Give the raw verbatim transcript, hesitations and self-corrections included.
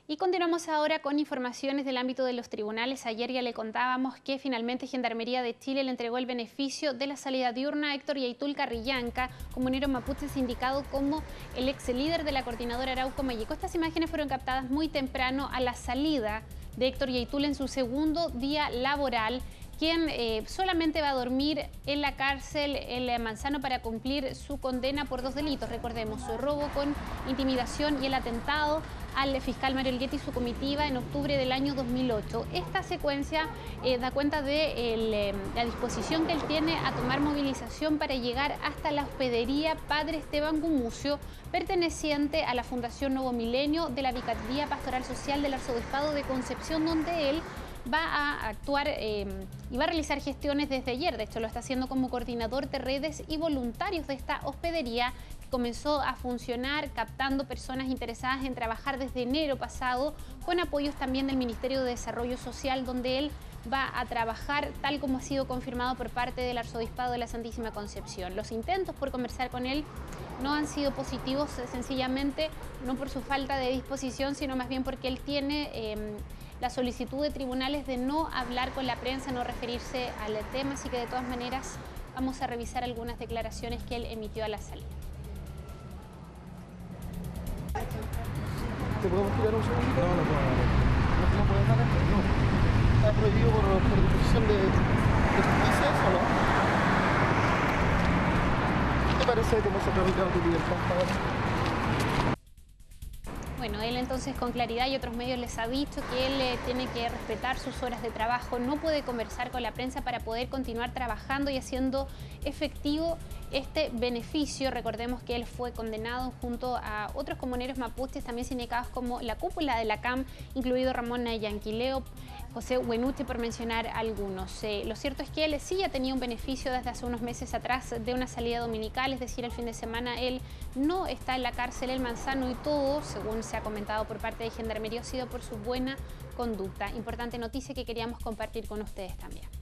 Y continuamos ahora con informaciones del ámbito de los tribunales. Ayer ya le contábamos que finalmente Gendarmería de Chile le entregó el beneficio de la salida diurna a Héctor Yaitul Carrillanca, comunero mapuche sindicado como el ex líder de la coordinadora Arauco Mayeco. Estas imágenes fueron captadas muy temprano a la salida de Héctor Yaitul en su segundo día laboral, quien eh, solamente va a dormir en la cárcel El Manzano para cumplir su condena por dos delitos. Recordemos, su robo con intimidación y el atentado al fiscal Mario Elgueta y su comitiva en octubre del año dos mil ocho. Esta secuencia eh, da cuenta de el, eh, la disposición que él tiene a tomar movilización para llegar hasta la hospedería Padre Esteban Gumucio, perteneciente a la Fundación Nuevo Milenio de la Vicaría Pastoral Social del Arzobispado de Concepción, donde él va a actuar eh, y va a realizar gestiones desde ayer. De hecho, lo está haciendo como coordinador de redes y voluntarios de esta hospedería que comenzó a funcionar captando personas interesadas en trabajar desde enero pasado, con apoyos también del Ministerio de Desarrollo Social, donde él va a trabajar tal como ha sido confirmado por parte del Arzobispado de la Santísima Concepción. Los intentos por conversar con él no han sido positivos, sencillamente no por su falta de disposición, sino más bien porque él tiene eh, la solicitud de tribunales de no hablar con la prensa, no referirse al tema, así que de todas maneras vamos a revisar algunas declaraciones que él emitió a la salida. ¿Te podemos tirar un segundito? No, no puedo dar. ¿No, no puedes dar esto? No. ¿Está prohibido por, por disposición de, de justicia eso, no? ¿Qué te parece cómo se ha tramitado tu libertad hasta ahora? Bueno, él entonces con claridad y otros medios les ha dicho que él eh, tiene que respetar sus horas de trabajo, no puede conversar con la prensa para poder continuar trabajando y haciendo efectivo este beneficio. Recordemos que él fue condenado junto a otros comuneros mapuches también sindicados como la cúpula de la C A M, incluido Ramón Yanquileo, José Huenuche, por mencionar algunos. Eh, lo cierto es que él sí ya tenía un beneficio desde hace unos meses atrás de una salida dominical, es decir, el fin de semana él no está en la cárcel El Manzano y todo, según se ha comentado por parte de Gendarmería, ha sido por su buena conducta. Importante noticia que queríamos compartir con ustedes también.